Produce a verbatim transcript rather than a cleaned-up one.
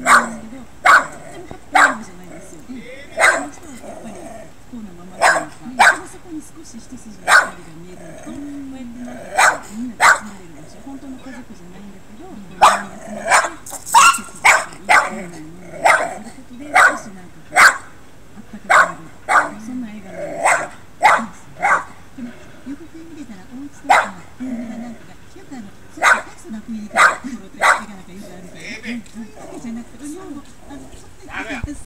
なんですけど、とってもハッピーじゃないんですよ。その人はやっぱり不幸なままというか、そこに少し一筋の光が見えるのと、こうやってなんかみんなで集まれる場所、本当の家族じゃないんだけど、みんなで集まって季節とかいいものを飲んだりすることで少しなんかこうあったかくなる、そんな映画なんですよ。でも予告編見てたらお家とか海がなんかがよくあのすごい大層な雰囲気の映画なんかよくあるから、そういうわけじゃなくて、海もあのちょっと